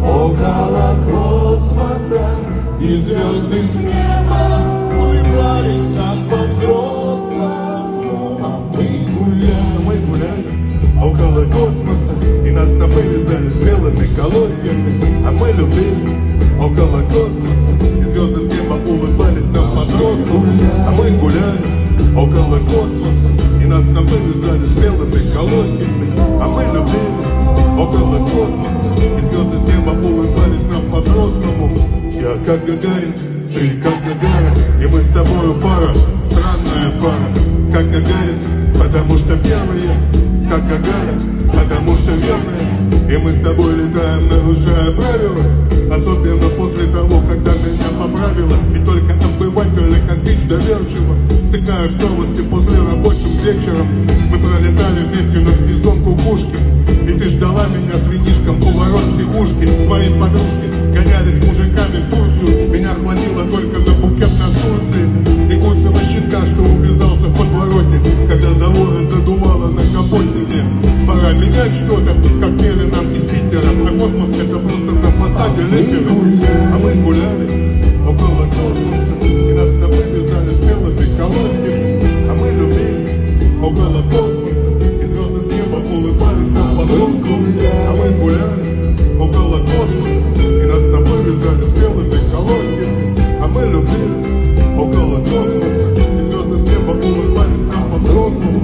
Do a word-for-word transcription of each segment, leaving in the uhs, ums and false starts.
около космоса, и звезды с неба улыбались нам по-взрослому. А мы гуляли, мы гуляли около космоса, и нас снопы вязали с белыми колосьями. А мы любили около космоса, и звезды с неба улыбались нам по-взрослому. А мы гуляли около космоса, и нас снопы вязали с белыми колосьями. А мы любили около космоса, и звезды с неба улыбались нам по-взрослому. Я как Гагарин, ты как Гагарин, и мы с тобою пара, странная пара. Как Гагарин, потому что первые, как Гагарин, потому что верные. И мы с тобой летаем, нарушая правила, особенно после того, когда меня поправила. И только обыватель, как бич доверчиво тыкаешь новости после рабочим вечером. Мы пролетали вместе над гнездом кукушки, и ты ждала меня с винишком у ворот психушки. Твои подружки гонялись с мужиками в Турцию, меня хватило только на букет настурции. И куцего щенка, что увязался в подворотне, когда за ворот задувало на капоте мне. Пора менять что-то, как пели нам из Питера, а космос это просто на фасаде летера. А мы гуляли около космоса, и нас снопы вязали с белыми колосьями. А мы любили около космоса, и звезды с неба улыбались нам по-взрослому. А мы гуляли около космоса, и нас снопы вязали с белыми колосьями. А мы любили около космоса, и звезды с неба улыбались нам по-взрослому.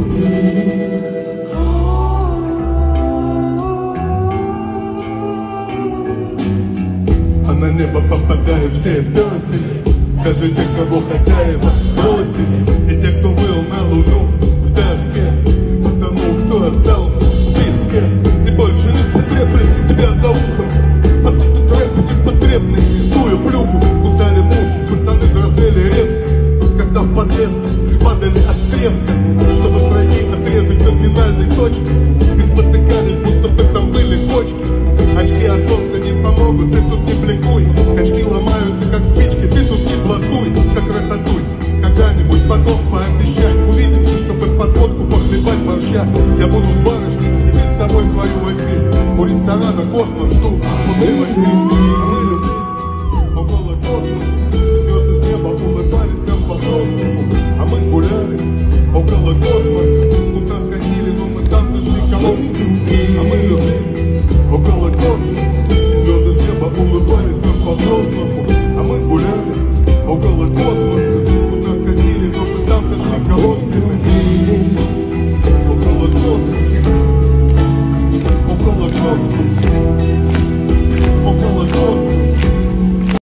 На небо попадают все песели, даже те, кого хозяева бросили, и те, кто выл на луну в тоске, потому кто остался в песке. Ты больше не потребный, тебя за ухом, а тут и рэп непотребный. Тую плюху кусали мухи, пацаны взрослели резко, когда в подъезд падали от треска, чтобы пройти отрезок до финальной точки, и спотыкались, будто бы там были кочки. Очки от солнца не помогут, ты тут не бликуй. Очки ломаются, как спички, ты тут не блатуй. Как рататуй, когда-нибудь потом пообещай. Увидимся, чтобы подводку похлебать борща. Я буду с барышней, и ты с собой свою возьми. У ресторана «Космос» жду после восьми. А мы любили около космоса, и звезды с неба улыбались нам по-взрослому. А мы гуляли около космоса, тут нас косили, но мы там зажгли колосья. А мы любили около космоса, и звезды с неба улыбались нам по-взрослому.